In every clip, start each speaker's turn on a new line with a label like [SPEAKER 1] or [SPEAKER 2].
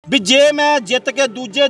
[SPEAKER 1] भी जे मैं जित के दूजे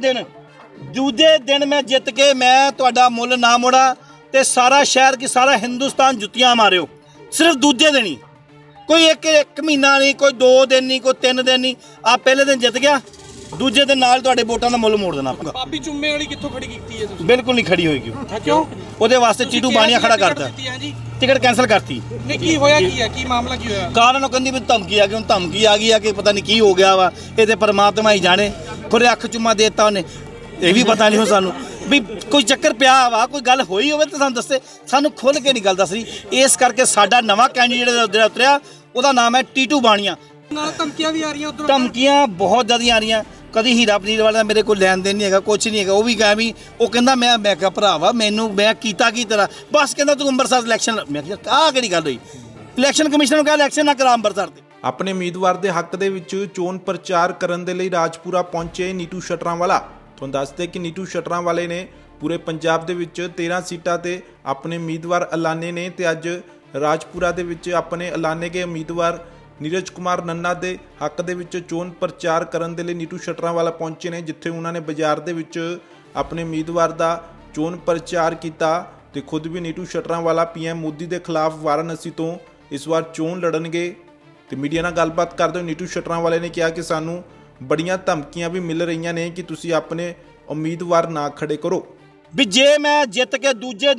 [SPEAKER 1] दिन मैं जित के मैं तुहाडा मुल ना मोड़ा तो सारा शहर की सारा हिंदुस्तान जुत्तियां मारियो। सिर्फ दूजे दिन ही, कोई एक महीना नहीं, कोई 2 दिन नहीं, कोई 3 दिन नहीं। आप पहले दिन जित गया, दूजे दिन नाल तुहाडे वोटां दा मुल मोड़ देना।
[SPEAKER 2] भाभी चुम्मे वाली कित्थों खड़ी कीती है तुसीं?
[SPEAKER 1] बिल्कुल नहीं खड़ी होएगी।
[SPEAKER 2] क्यों?
[SPEAKER 1] ਉਹਦੇ ਵਾਸਤੇ ਚੀਟੂ ਬਾਣੀਆਂ ਖੜਾ ਕਰਤਾ, ਟਿਕਟ ਕੈਂਸਲ ਕਰਤੀ।
[SPEAKER 2] ਨਹੀਂ ਕੀ ਹੋਇਆ, ਕੀ ਹੈ, ਕੀ ਮਾਮਲਾ ਕੀ ਹੋਇਆ?
[SPEAKER 1] ਕਾਰਨ ਉਹ ਕਹਿੰਦੀ ਵੀ ਧਮਕੀ ਆ ਗਈ, ਹੁਣ ਧਮਕੀ ਆ ਗਈ ਆ ਕਿ ਪਤਾ ਨਹੀਂ ਕੀ ਹੋ ਗਿਆ ਵਾ, ਇਹ ਤੇ ਪਰਮਾਤਮਾ ਹੀ ਜਾਣੇ। ਖੁਰੇ ਅੱਖ ਚੁੰਮਾ ਦੇਤਾ ਉਹਨੇ, ਇਹ ਵੀ ਪਤਾ ਨਹੀਂ ਹੁਣ ਸਾਨੂੰ ਵੀ ਕੋਈ ਚੱਕਰ ਪਿਆ ਵਾ, ਕੋਈ ਗੱਲ ਹੋਈ ਹੋਵੇ ਤਾਂ ਸਾਨੂੰ ਦੱਸੇ। ਸਾਨੂੰ ਖੁੱਲ੍ਹ ਕੇ ਨਹੀਂ ਗੱਲ ਦੱਸ ਰਹੀ। ਇਸ ਕਰਕੇ ਸਾਡਾ ਨਵਾਂ ਕੈਂਡੀਡੇਟ ਜਿਹੜਾ ਉਤਰਿਆ ਉਹਦਾ ਨਾਮ ਹੈ ਟੀਟੂ ਬਾਣੀਆਂ।
[SPEAKER 2] ਨਾਲ ਧਮਕੀਆਂ ਵੀ ਆ ਰਹੀਆਂ ਉਧਰੋਂ,
[SPEAKER 1] ਧਮਕੀਆਂ ਬਹੁਤ ਜ਼ਿਆਦਾ ਆ ਰਹੀਆਂ। कभी हीरा पनीर वाला मेरे को लैन देन नहीं है, कुछ नहीं है। वो भी कहा भी वो कहना मैं क्या भरावा मैनू मैं कीता की तरह बस कहना तू अंबरसर इलैक्शन। मैं कहा कि गल हुई, इलैक्शन कमिश्नर कहा इलैक्शन ना करा अंबरसर ते।
[SPEAKER 3] ਆਪਣੇ ਉਮੀਦਵਾਰ ਦੇ ਹੱਕ ਦੇ ਵਿੱਚ ਚੋਣ ਪ੍ਰਚਾਰ ਕਰਨ ਦੇ ਲਈ ਰਾਜਪੁਰਾ ਪਹੁੰਚੇ ਨੀਟੂ ਸ਼ਟਰਾਂਵਾਲਾ। ਤੁਹਾਨੂੰ ਦੱਸਦੇ ਕਿ ਨੀਟੂ ਸ਼ਟਰਾਂਵਾਲੇ ਨੇ ਪੂਰੇ ਪੰਜਾਬ ਦੇ ਵਿੱਚ 13 ਸੀਟਾਂ ਤੇ ਆਪਣੇ ਉਮੀਦਵਾਰ ਐਲਾਨੇ ਨੇ ਤੇ ਅੱਜ ਰਾਜਪੁਰਾ ਦੇ ਵਿੱਚ ਆਪਣੇ ਐਲਾਨੇ ਗਏ ਉਮੀਦਵਾਰ नीरज कुमार नन्ना के हक दे विच चोन प्रचार करन दे लई नीटू शटरांवाला पहुंचे ने, जिथे उन्होंने बाजार दे विच अपने उम्मीदवार का चोन प्रचार किया। तो खुद भी नीटू शटरांवाला पीएम मोदी के खिलाफ वाराणसी तो इस बार चोन लड़नगे। तो मीडिया नाल गलबात करदे दूसरे नीटू ने कहा कि सानू बड़ियां धमकियां भी मिल रही ने कि तुसीं अपने उम्मीदवार ना खड़े करो।
[SPEAKER 1] भी जे मैं जित के दूजे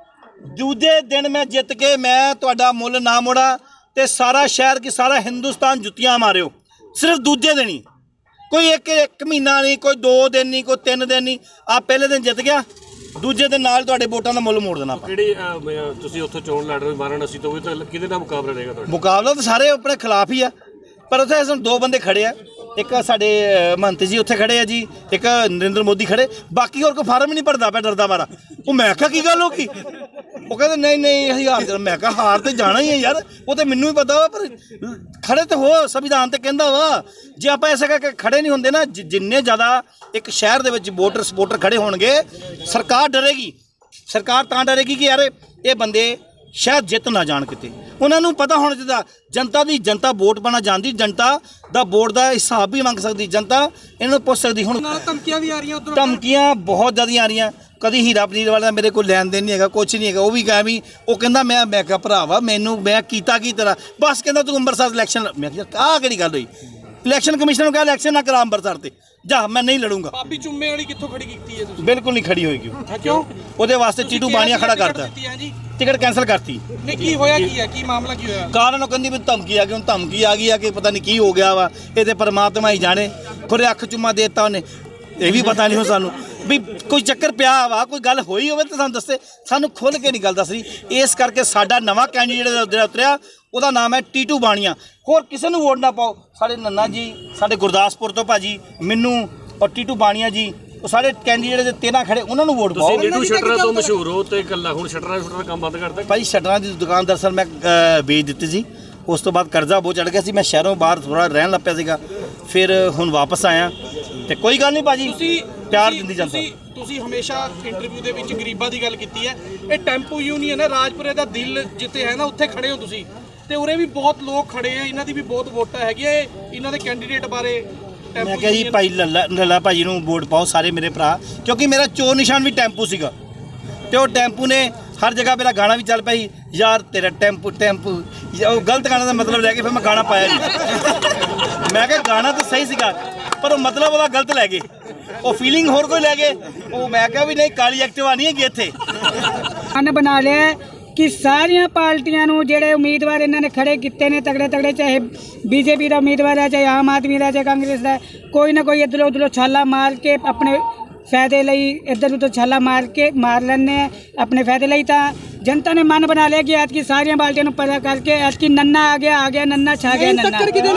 [SPEAKER 1] दिन मैं जित के मैं तुहाडा मुल ना मोड़ा तो सारा शहर की सारा हिंदुस्तान जुत्तियां मारियो। सिर्फ दूजे दिन ही, कोई एक महीना नहीं, कोई 2 दिन नहीं, कोई 3 दिन नहीं। आप पहले दिन जित गया, दूजे दिन नाल तुहाडे वोटां दा मुल मोड़ देना।
[SPEAKER 4] ਕਿਹੜੀ ਤੁਸੀਂ ਉੱਥੋਂ ਚੋਣ ਲੜ ਰਹੇ ਵਾਰਾਣਸੀ ਤੋਂ, ਵੀ ਤਾਂ ਕਿਹਦੇ ਨਾਲ ਮੁਕਾਬਲਾ ਰਹੇਗਾ ਤੁਹਾਡਾ?
[SPEAKER 1] ਮੁਕਾਬਲਾ ਤਾਂ ਸਾਰੇ ਆਪਣੇ ਖਿਲਾਫ ਹੀ ਆ, ਪਰ ਉੱਥੇ ਇਸ 2 ਬੰਦੇ ਖੜੇ ਆ। ਇੱਕ ਸਾਡੇ ਮਹੰਤ ਜੀ ਉੱਥੇ ਖੜੇ ਆ ਜੀ, ਇੱਕ ਨਰਿੰਦਰ ਮੋਦੀ ਖੜੇ, ਬਾਕੀ ਹੋਰ ਕੋਈ ਫਾਰਮ ਹੀ ਨਹੀਂ ਭਰਦਾ ਪਿਆ ਡਰਦਾ ਮਾਰਾ। ਉਹ ਮੈਂ ਕਿਹਾ ਕੀ ਗੱਲ ਹੋ ਗਈ, ਉਹ ਕਹਿੰਦੇ ਨਹੀਂ ਅਸੀਂ ਹਾਰ। ਮੈਂ ਕਿਹਾ ਹਾਰ ਤੇ ਜਾਣਾ ਹੀ ਹੈ ਯਾਰ, ਉਹ ਤੇ ਮੈਨੂੰ ਵੀ ਪਤਾ ਵਾ, ਪਰ ਖੜੇ ਤੇ ਹੋ, ਸੰਵਿਧਾਨ ਤੇ ਕਹਿੰਦਾ ਵਾ। ਜੇ ਆਪਾਂ ਐਸਾ ਕਰਕੇ ਖੜੇ ਨਹੀਂ ਹੁੰਦੇ ਨਾ, ਜਿੰਨੇ ਜ਼ਿਆਦਾ ਇੱਕ ਸ਼ਹਿਰ ਦੇ ਵਿੱਚ ਵੋਟਰ ਸਪੋਰਟਰ ਖੜੇ ਹੋਣਗੇ, ਸਰਕਾਰ ਡਰੇਗੀ। ਸਰਕਾਰ ਤਾਂ ਡਰੇਗੀ ਕਿ ਯਾਰ ਇਹ ਬੰਦੇ शायद जित ना जान किते। उन्होंने पता होना चाहिए जनता वोट पाना जानती, जनता दा वोट का हिसाब भी मंग सकती, जनता इन्होंने पुछ सकती। हुण
[SPEAKER 2] धमकियां भी आ रही हैं,
[SPEAKER 1] धमकियां बहुत ज़्यादा आ रही। कभी हीरा पनीर वाला मेरे को लैन देन नहीं है, कुछ नहीं है। वो भी कहा भी वो कहना मैं क्या भरावा मैनू मैं कीता की तरह बस कहना तू अंबरसर इलैक्शन। मैं कहा कि गल हुई, इलैक्शन कमिश्नर कहा इलैक्शन ना करा अंबरसर ते जा, मैं नहीं लड़ूंगा।
[SPEAKER 2] भाभी चुम्मे वाली कित्थों खड़ी कीती है तुसीं?
[SPEAKER 1] बिल्कुल नहीं खड़ी होएगी।
[SPEAKER 2] क्यों?
[SPEAKER 1] ਉਹਦੇ ਵਾਸਤੇ ਚੀਟੂ ਬਾਣੀਆਂ ਖੜਾ ਕਰਤਾ, ਟਿਕਟ ਕੈਂਸਲ ਕਰਤੀ।
[SPEAKER 2] ਨਹੀਂ ਕੀ ਹੋਇਆ, ਕੀ ਹੈ, ਕੀ ਮਾਮਲਾ ਕੀ ਹੋਇਆ?
[SPEAKER 1] ਕਾਰਨ ਉਹ ਕਹਿੰਦੀ ਵੀ ਧਮਕੀ ਆ ਗਈ, ਹੁਣ ਧਮਕੀ ਆ ਗਈ ਆ ਕਿ ਪਤਾ ਨਹੀਂ ਕੀ ਹੋ ਗਿਆ ਵਾ, ਇਹ ਤੇ ਪਰਮਾਤਮਾ ਹੀ ਜਾਣੇ। ਖੁਰੇ ਅੱਖ ਚੁੰਮਾ ਦੇਤਾ ਉਹਨੇ, ਇਹ ਵੀ ਪਤਾ ਨਹੀਂ ਹੁਣ ਸਾਨੂੰ ਵੀ ਕੋਈ ਚੱਕਰ ਪਿਆ ਵਾ, ਕੋਈ ਗੱਲ ਹੋਈ ਹੋਵੇ ਤਾਂ ਸਾਨੂੰ ਦੱਸੇ। ਸਾਨੂੰ ਖੁੱਲ੍ਹ ਕੇ ਨਹੀਂ ਗੱਲ ਦੱਸ ਰਹੀ। ਇਸ ਕਰਕੇ ਸਾਡਾ ਨਵਾਂ ਕੈਂਡੀਡੇਟ ਜਿਹੜਾ ਉਤਰਿਆ ਉਹਦਾ ਨਾਮ ਹੈ ਟੀਟੂ ਬਾਣੀਆਂ। ਹੋਰ ਕਿਸੇ ਨੂੰ ਵੋਟ ਨਾ ਪਾਓ। ਸਾਡੇ ਨੰਨਾ ਜੀ, ਸਾਡੇ ਗੁਰਦਾਸਪੁਰ ਤੋਂ ਭਾਜੀ, ਮੈਨੂੰ ਔਰ ਟੀਟੂ ਬਾਣੀਆਂ ਜੀ, ਉਹ ਸਾਰੇ ਕੈਂਡੀਡੇਟ ਦੇ 13 ਖੜੇ, ਉਹਨਾਂ ਨੂੰ ਵੋਟ ਪਾਓ।
[SPEAKER 4] ਨੀਟੂ ਸ਼ਟਰਾਂ ਤੋਂ ਮਸ਼ਹੂਰ ਹੋ ਤੇ ਇਕੱਲਾ ਹੁਣ ਸ਼ਟਰਾਂ ਕੰਮ ਬੰਦ ਕਰਦਾ
[SPEAKER 1] ਭਾਈ। ਸ਼ਟਰਾਂ ਦੀ ਦੁਕਾਨ ਦਰਅਸਲ ਮੈਂ ਵੇਚ ਦਿੱਤੀ ਸੀ, ਉਸ ਤੋਂ ਬਾਅਦ ਕਰਜ਼ਾ ਬਹੁਤ ਚੜ ਗਿਆ ਸੀ। ਮੈਂ ਸ਼ਹਿਰੋਂ ਬਾਹਰ ਥੋੜ੍ਹਾ ਰਹਿਣ ਲੱਗ ਪਿਆ ਸੀਗਾ, ਫਿਰ ਹੁਣ ਵਾਪਸ ਆਇਆ। ਤੇ ਕੋਈ ਗੱਲ ਨਹੀਂ ਭਾਜੀ, ਪਿਆਰ ਦਿੰਦੀ ਜਨਤਾ।
[SPEAKER 2] ਤੁਸੀਂ ਹਮੇਸ਼ਾ ਇੰਟਰਵਿਊ ਦੇ ਵਿੱਚ ਗਰੀਬਾਂ ਦੀ ਗੱਲ ਕੀਤੀ ਹੈ। ਇਹ ਟੈਂਪੂ ਯੂਨੀਅਨ ਹੈ ਰਾਜਪੁਰੇ ਦਾ ਦਿਲ ਜਿੱਥੇ ਹੈ ਨਾ, ਉੱਥੇ ਖੜੇ ਹੋ ਤੁਸੀਂ, ਤੇ ਉਰੇ ਵੀ ਬਹੁਤ ਲੋਕ ਖੜੇ ਆ, ਇਹਨਾਂ ਦੀ ਵੀ ਬਹੁਤ ਵੋਟਾਂ ਹੈਗੀਆਂ। ਇਹਨਾਂ ਦੇ ਕੈਂਡੀਡੇਟ ਬਾਰੇ
[SPEAKER 1] मैं क्या जी भाई लल्ला भाजी ਨੂੰ वोट पाओ सारे मेरे भरा, क्योंकि मेरा चोर निशान भी टैंपू सीगा। तो टैंपू ने हर जगह मेरा गाना भी चल पाई, यार तेरा टैंपू टैंपू। गलत गाने का मतलब लैके फिर मैं गाना पाया नहीं। मैं क्या गाना तो सही सीगा, पर मतलब वो गलत लै गए, वो फीलिंग होर कोई लै गए। वो मैं क्या भी नहीं, काली एक्टिवा नहीं है इत्थे
[SPEAKER 5] बना लिया कि सारिया पार्टियां जेडे उम्मीदवार इन्होंने खड़े किए ने तगड़े तगड़े, चाहे बीजेपी का उम्मीदवार है, चाहे आम आदमी का, चाहे कांग्रेस का, कोई ना कोई इधरों उधरों छाला मार के अपने फायदे लई इधर उधर छाला मार लेने अपने फायदे लई। तो जनता ने मन बना लिया कि आज की सारिया पार्टियां पता करके आज की नन्ना आ गया नन्ना छा गया नन्ना।